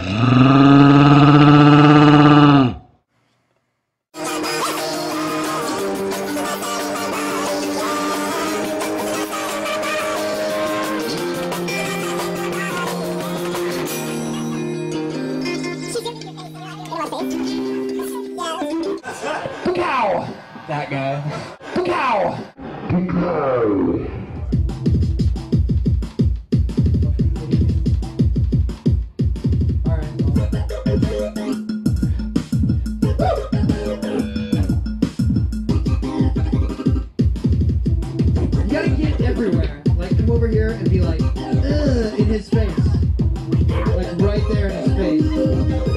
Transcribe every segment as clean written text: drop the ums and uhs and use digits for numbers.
That guy. Pow! You gotta get everywhere. Like, come over here and be like, ugh, in his face. Like, right there in his face.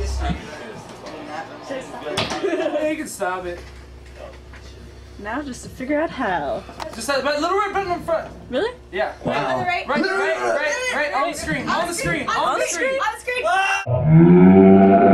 You can stop it. Now just to figure out how. Just a little red button in front. Really? Yeah. Wow. Right, on the screen, on the screen, on the screen. On the screen?